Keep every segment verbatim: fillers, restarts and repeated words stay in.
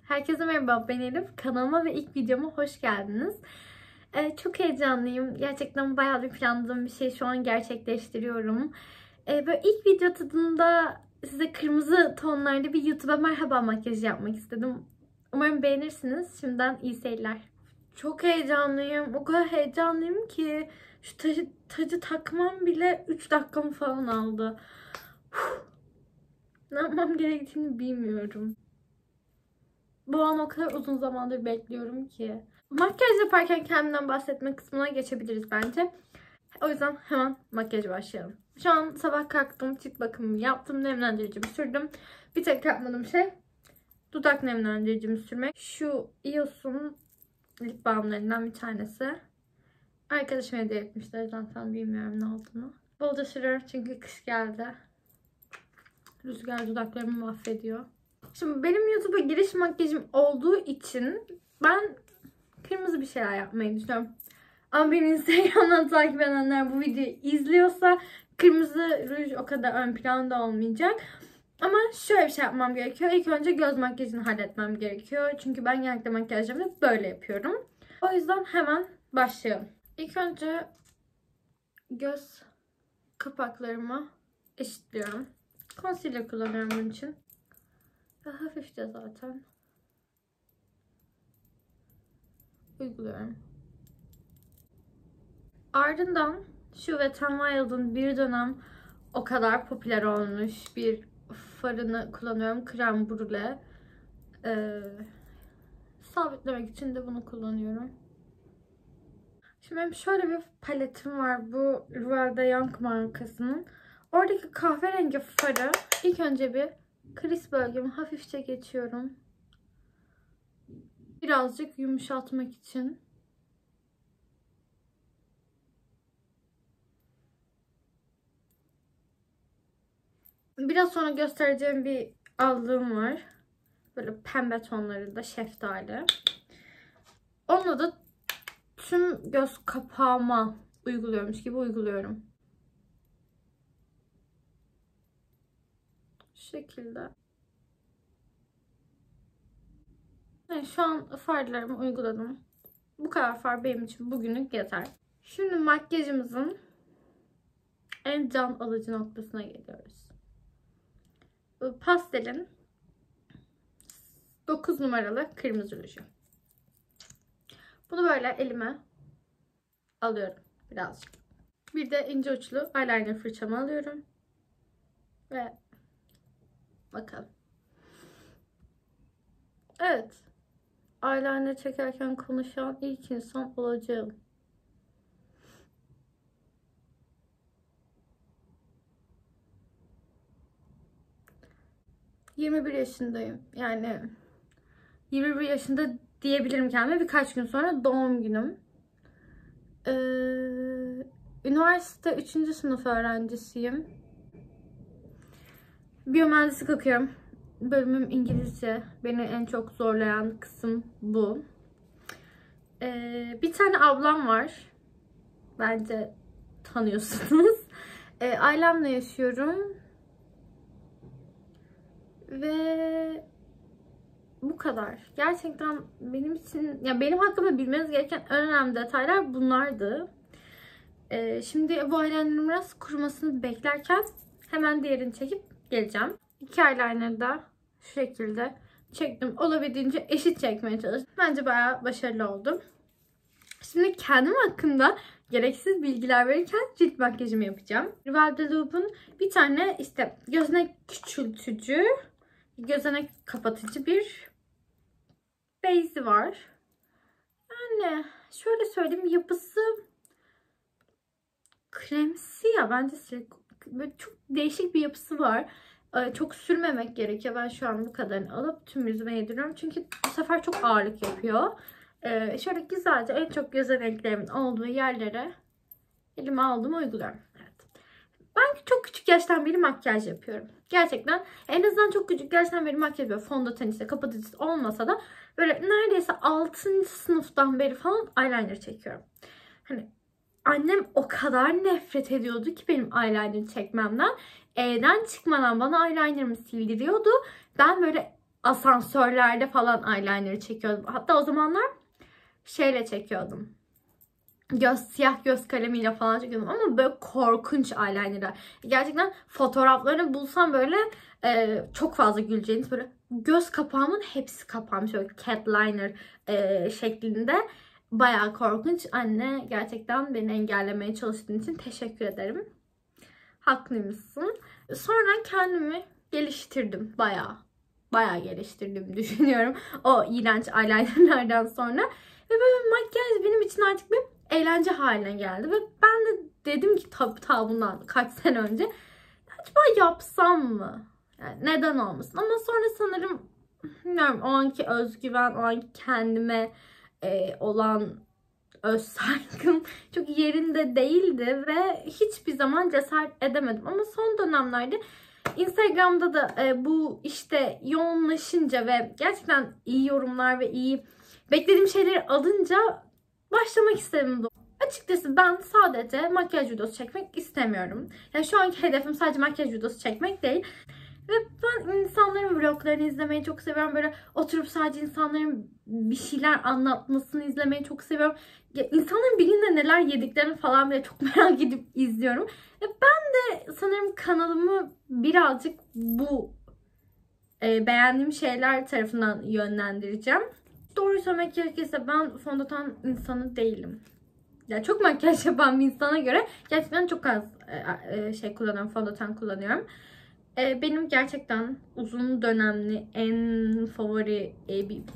Herkese merhaba, ben Elif. Kanalıma ve ilk videoma hoş geldiniz. Ee, çok heyecanlıyım. Gerçekten bayağı bir planladığım bir şey şu an gerçekleştiriyorum. Ee, böyle ilk video tadında size kırmızı tonlarda bir YouTube'a merhaba makyajı yapmak istedim. Umarım beğenirsiniz. Şimdiden iyi seyirler. Çok heyecanlıyım. O kadar heyecanlıyım ki şu tacı, tacı takmam bile üç dakikamı falan aldı. Uf. Ne yapmam gerektiğini bilmiyorum. Bu an o kadar uzun zamandır bekliyorum ki. Makyaj yaparken kendimden bahsetme kısmına geçebiliriz bence. O yüzden hemen makyaja başlayalım. Şu an sabah kalktım, cilt bakımımı yaptım, nemlendiricimi sürdüm. Bir tek yapmadığım şey dudak nemlendiricimi sürmek. Şu E O S'un lip balmlarından bir tanesi. Arkadaşım hediye etmişler, zaten bilmiyorum ne olduğunu. Bolca sürüyorum çünkü kış geldi. Rüzgar dudaklarımı mahvediyor. Şimdi benim YouTube'a giriş makyajım olduğu için ben kırmızı bir şeyler yapmayı düşünüyorum. Ama beni Instagram'dan takip edenler bu videoyu izliyorsa kırmızı ruj o kadar ön planda olmayacak. Ama şöyle bir şey yapmam gerekiyor. İlk önce göz makyajını halletmem gerekiyor. Çünkü ben genellikle makyajlarımı böyle yapıyorum. O yüzden hemen başlayalım. İlk önce göz kapaklarımı eşitliyorum. Concealer kullanıyorum bunun için. Ve hafifçe zaten uyguluyorum. Ardından şu Wet n Wild'ın bir dönem o kadar popüler olmuş bir farını kullanıyorum. Krem brûlée. Ee, sabitlemek için de bunu kullanıyorum. Şimdi benim şöyle bir paletim var. Bu Rival de Young markasının. Oradaki kahverengi farı ilk önce bir kriz bölgemi hafifçe geçiyorum. Birazcık yumuşatmak için. Biraz sonra göstereceğim bir aldığım var. Böyle pembe tonlarında şeftali. Onu da tüm göz kapağıma uyguluyormuş gibi uyguluyorum. Şu şekilde. Yani şu an farlarımı uyguladım. Bu kadar far benim için bugünlük yeter. Şimdi makyajımızın en can alıcı noktasına geliyoruz. Bu pastelin dokuz numaralı kırmızı ruju. Bunu böyle elime alıyorum birazcık. Bir de ince uçlu eyeliner fırçamı alıyorum. Ve bakalım. Evet. Eyeliner çekerken konuşan ilk insan olacağım. yirmi bir yaşındayım. Yani yirmi bir yaşında diyebilirim kendime. Birkaç gün sonra doğum günüm. Ee, üniversite üçüncü sınıf öğrencisiyim. Biyomühendislik okuyorum. Bölümüm İngilizce. Beni en çok zorlayan kısım bu. Ee, bir tane ablam var. Bence tanıyorsunuz. Ee, ailemle yaşıyorum. Ve bu kadar. Gerçekten benim için, ya benim hakkımda bilmeniz gereken en önemli detaylar bunlardı. Ee, şimdi bu eyeliner'ın biraz kurumasını beklerken hemen diğerini çekip geleceğim. İki eyeliner'ı da şu şekilde çektim. Olabildiğince eşit çekmeye çalıştım. Bence bayağı başarılı oldum. Şimdi kendim hakkında gereksiz bilgiler verirken cilt makyajımı yapacağım. Rival de Louvre'un bir tane işte gözenek küçültücü, gözenek kapatıcı bir base'i var. Yani şöyle söyleyeyim, yapısı kremsi ya, bence böyle çok değişik bir yapısı var. Çok sürmemek gerekiyor. Ben şu an bu kadarını alıp tüm yüzüme yediriyorum. Çünkü bu sefer çok ağırlık yapıyor. Ee, şöyle güzelce en çok gözeneklerimin olduğu yerlere elime aldım, uyguluyorum. Evet. Ben çok küçük yaştan beri makyaj yapıyorum. Gerçekten en azından çok küçük yaştan beri makyaj yapıyorum. Fondöten işte kapatıcısı olmasa da böyle neredeyse altıncı sınıftan beri falan eyeliner çekiyorum. Hani annem o kadar nefret ediyordu ki benim eyeliner çekmemden. Evden çıkmadan bana eyelinerımı sildiriyordu. Ben böyle asansörlerde falan eyeliner çekiyordum. Hatta o zamanlar şeyle çekiyordum. Göz, siyah göz kalemiyle falan çekiyordum ama böyle korkunç eyelinerler. Gerçekten fotoğraflarını bulsam böyle e, çok fazla güleceğiniz, böyle göz kapağımın hepsi kapanmış, böyle cat liner e, şeklinde. Bayağı korkunç. Anne, gerçekten beni engellemeye çalıştığın için teşekkür ederim. Haklıymışsın. Sonra kendimi geliştirdim bayağı. Bayağı geliştirdim düşünüyorum o iğrenç eyelinerlerden sonra. Ve böyle makyaj benim için artık bir eğlence haline geldi. Ve ben de dedim ki tabii ta bundan kaç sene önce acaba yapsam mı? Yani neden olmasın? Ama sonra sanırım bilmiyorum, o anki özgüven, o anki kendime e, olan öz saygım çok yerinde değildi ve hiçbir zaman cesaret edemedim. Ama son dönemlerde Instagram'da da e, bu işte yoğunlaşınca ve gerçekten iyi yorumlar ve iyi beklediğim şeyleri alınca başlamak istedim. Açıkçası ben sadece makyaj videosu çekmek istemiyorum. Yani şu anki hedefim sadece makyaj videosu çekmek değil. Ve ben insanların vloglarını izlemeyi çok seviyorum. Böyle oturup sadece insanların bir şeyler anlatmasını izlemeyi çok seviyorum. Ya, insanların bir günde neler yediklerini falan bile çok merak edip izliyorum. Ve ben de sanırım kanalımı birazcık bu e, beğendiğim şeyler tarafından yönlendireceğim. Doğruyu söylemek gerekirse ben fondöten insanı değilim. Yani çok makyaj yapan bir insana göre gerçekten çok az e, şey kullanıyorum, fondöten kullanıyorum. E, benim gerçekten uzun dönemli en favori e, bir...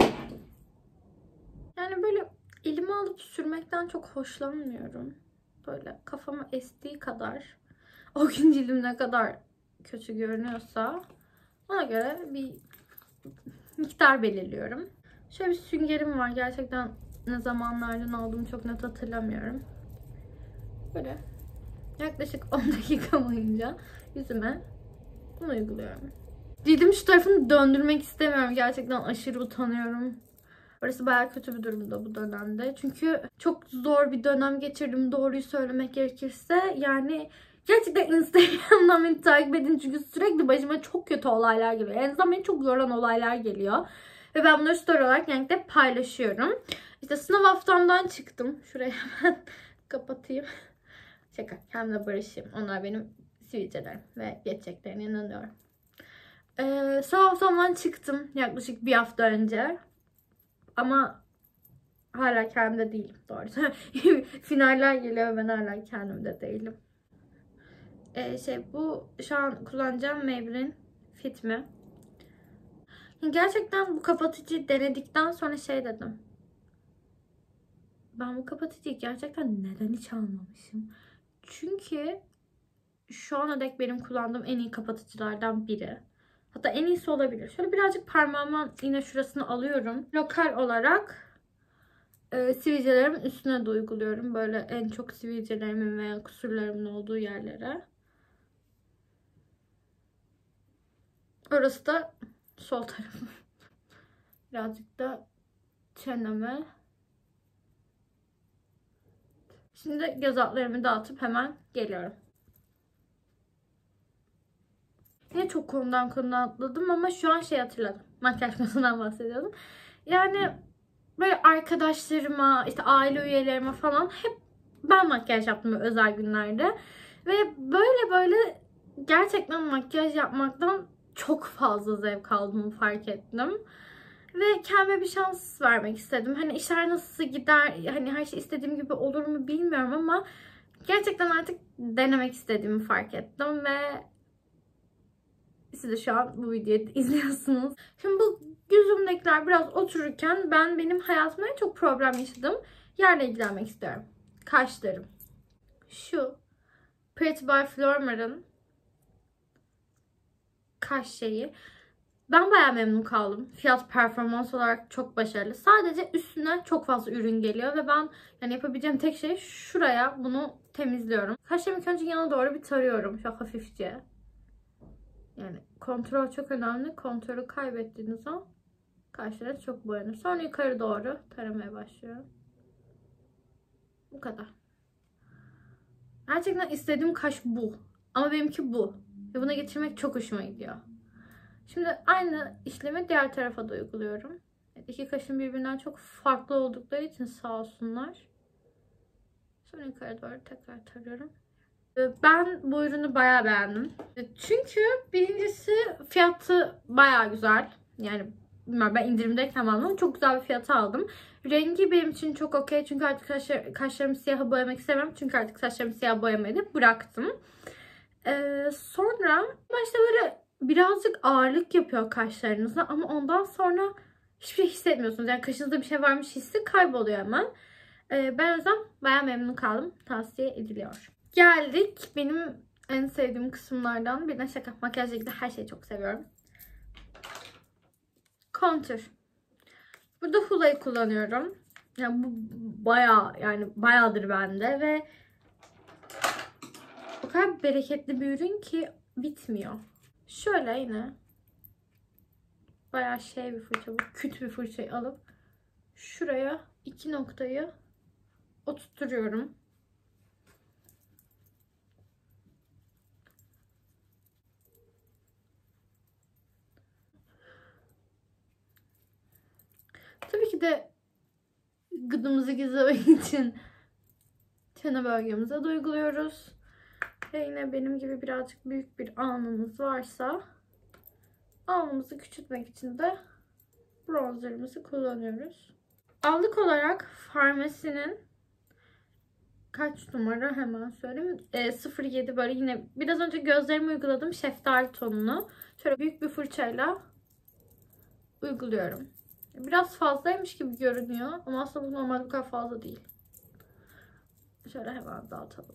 Yani böyle elime alıp sürmekten çok hoşlanmıyorum. Böyle kafama estiği kadar, o gün cildim ne kadar kötü görünüyorsa ona göre bir miktar belirliyorum. Şöyle bir süngerim var. Gerçekten ne zamanlardan aldığımı çok net hatırlamıyorum. Böyle yaklaşık on dakika boyunca yüzüme bunu uyguluyorum. Cildim şu tarafını döndürmek istemiyorum. Gerçekten aşırı utanıyorum. Orası bayağı kötü bir durumda bu dönemde. Çünkü çok zor bir dönem geçirdim, doğruyu söylemek gerekirse. Yani gerçekten Instagram'dan beni takip edin. Çünkü sürekli başıma çok kötü olaylar geliyor. En azından beni çok yoran olaylar geliyor. Ve ben bunları story olarak genellikle paylaşıyorum. İşte sınav haftamdan çıktım. Şurayı hemen kapatayım. Şaka, kendimle barışayım. Onlar benim sivilcelerim ve geçeceklerine inanıyorum. Ee, sınav haftamdan çıktım yaklaşık bir hafta önce. Ama hala kendimde değilim doğrusu. Finaller geliyor ve ben hala kendimde değilim. Ee, şey bu şu an kullanacağım Maybelline Fit Me. Gerçekten bu kapatıcıyı denedikten sonra şey dedim. Ben bu kapatıcıyı gerçekten neden hiç almamışım? Çünkü şu ana dek benim kullandığım en iyi kapatıcılardan biri. Hatta en iyisi olabilir. Şöyle birazcık parmağımın yine şurasını alıyorum. Lokal olarak e, sivilcelerimin üstüne de uyguluyorum. Böyle en çok sivilcelerimin veya kusurlarımın olduğu yerlere. Orası da sol tarafım. Birazcık da çeneme. Şimdi göz altlarımı dağıtıp hemen geliyorum. Yine çok konudan konudan atladım ama şu an şey hatırladım. Makyaj konusundan bahsediyordum. Yani böyle arkadaşlarıma, işte aile üyelerime falan hep ben makyaj yaptım özel günlerde. Ve böyle böyle gerçekten makyaj yapmaktan çok fazla zevk aldığımı fark ettim. Ve kendime bir şans vermek istedim. Hani işler nasıl gider, hani her şey istediğim gibi olur mu bilmiyorum ama gerçekten artık denemek istediğimi fark ettim ve siz de şu an bu videoyu izliyorsunuz. Şimdi bu yüzümdekiler biraz otururken ben benim hayatımda en çok problem yaşadığım yerle ilgilenmek istiyorum. Kaşlarım. Şu Pretty by Flormar'ın kaş şeyi. Ben bayağı memnun kaldım. Fiyat performans olarak çok başarılı. Sadece üstüne çok fazla ürün geliyor ve ben yani yapabileceğim tek şey şuraya bunu temizliyorum. Kaşlarımı ilk önce yana doğru bir tarıyorum. Şöyle hafifçe. Yani kontrol çok önemli. Kontrolü kaybettiğiniz an kaşlarınız çok boyanır. Sonra yukarı doğru taramaya başlıyorum. Bu kadar. Gerçekten istediğim kaş bu. Ama benimki bu. Ve buna getirmek çok hoşuma gidiyor. Şimdi aynı işlemi diğer tarafa da uyguluyorum. İki kaşım birbirinden çok farklı oldukları için sağ olsunlar. Sonra yukarı doğru tekrar tarıyorum. Ben bu ürünü bayağı beğendim. Çünkü birincisi fiyatı bayağı güzel. Yani bilmiyorum, ben indirimdeyken aldım. Çok güzel bir fiyata aldım. Rengi benim için çok okey. Çünkü artık kaşlar, kaşlarımı siyaha boyamak istemem. Çünkü artık saçlarımı siyah boyamayı da bıraktım. Ee, sonra başta böyle birazcık ağırlık yapıyor kaşlarınıza. Ama ondan sonra hiçbir şey hissetmiyorsunuz. Yani kaşınızda bir şey varmış hissi kayboluyor hemen. Ee, ben o yüzden bayağı memnun kaldım. Tavsiye ediliyor. Geldik benim en sevdiğim kısımlardan birine. Şaka, makyajla ilgili her şeyi çok seviyorum. Kontür. Burada Hula'yı kullanıyorum. Yani bu bayağı, yani bayağıdır bende ve o kadar bereketli bir ürün ki bitmiyor. Şöyle yine bayağı şey bir fırça, bu küt bir fırçayı alıp şuraya iki noktayı oturtuyorum. Tabii ki de gıdımızı gizlemek için çene bölgemize de uyguluyoruz. Ve yine benim gibi birazcık büyük bir alnınız varsa alnımızı küçültmek için de bronzerimizi kullanıyoruz. Allık olarak Farmasi'nin kaç numara hemen söyleyeyim. E, sıfır yedi, böyle yine biraz önce gözlerime uyguladım şeftali tonunu. Şöyle büyük bir fırçayla uyguluyorum. Biraz fazlaymış gibi görünüyor ama aslında bu normalde bu kadar fazla değil. Şöyle hemen dağıtalım.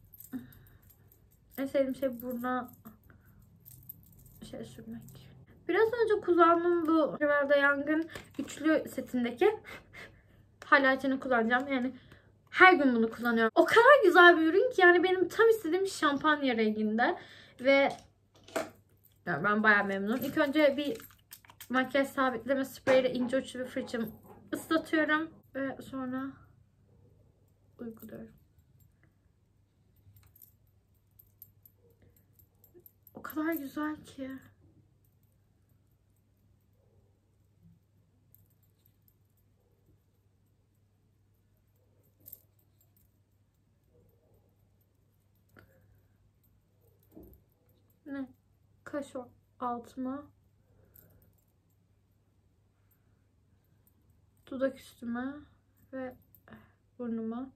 En sevdiğim şey buruna şey sürmek. Biraz önce kullandığım bu Rivel'da Yangın üçlü setindeki highlighter'ını kullanacağım. Yani her gün bunu kullanıyorum. O kadar güzel bir ürün ki yani benim tam istediğim şampanya renginde. Ve yani ben bayağı memnunum. İlk önce bir makyaj sabitleme spreyiyle ince uçlu bir fırçamı ıslatıyorum. Ve sonra uyguluyorum. O kadar güzel ki. Ne? Kaş altıma, dudak üstüme ve burnuma.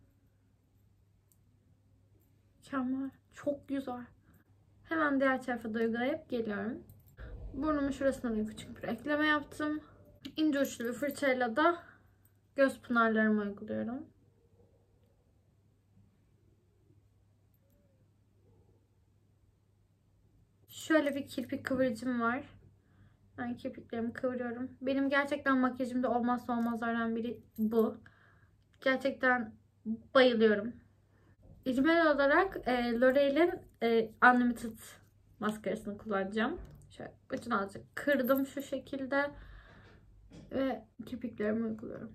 Mükemmel. Çok güzel. Hemen diğer tarafa da uygulayıp geliyorum. Burnumun şurasına da küçük bir ekleme yaptım. İnce uçlu bir fırçayla da göz pınarlarımı uyguluyorum. Şöyle bir kirpik kıvırcım var. Ben kirpiklerimi kıvırıyorum. Benim gerçekten makyajımda olmazsa olmazlardan biri bu. Gerçekten bayılıyorum. İcmel olarak e, L'Oreal'in e, Unlimited maskarasını kullanacağım. Şöyle ucunu azıcık kırdım şu şekilde. Ve kirpiklerimi uyguluyorum.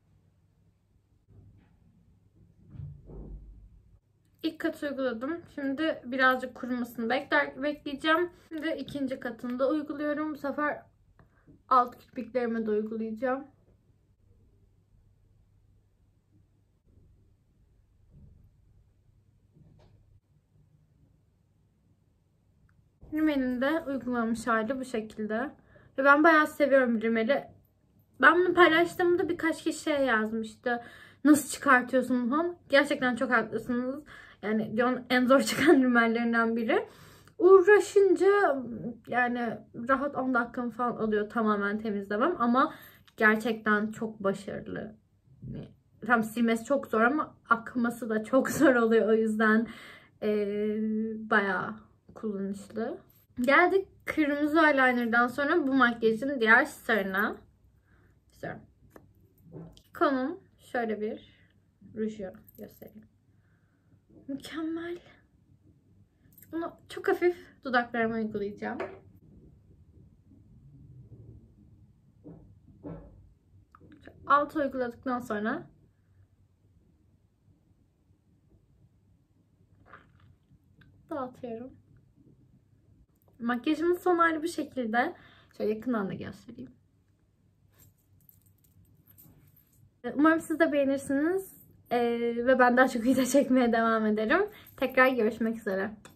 İlk katı uyguladım. Şimdi birazcık kurumasını bekler, bekleyeceğim. Şimdi ikinci katını da uyguluyorum. Bu sefer alt kirpiklerime de uygulayacağım. Rimel'in de uygulanmış hali bu şekilde. Ve ben bayağı seviyorum Rimel'i. Ben bunu paylaştığımda birkaç kişi şey yazmıştı. Nasıl çıkartıyorsun falan. Gerçekten çok haklısınız. Yani Dior'un en zor çıkan rimellerinden biri. Uğraşınca yani rahat on dakikamı falan alıyor tamamen temizlemem. Ama gerçekten çok başarılı. Yani, tam silmesi çok zor ama akması da çok zor oluyor. O yüzden ee, bayağı kullanışlı. Geldik kırmızı eyeliner'dan sonra bu makyajın diğer starına. İstiyorum. Konum şöyle bir ruju göstereyim. Mükemmel. Bunu çok hafif dudaklarıma uygulayacağım. Altı uyguladıktan sonra dağıtıyorum. Makyajımın son hali bu şekilde. Şöyle yakından da göstereyim. Umarım siz de beğenirsiniz. Ee, ve ben daha çok video çekmeye devam ederim. Tekrar görüşmek üzere.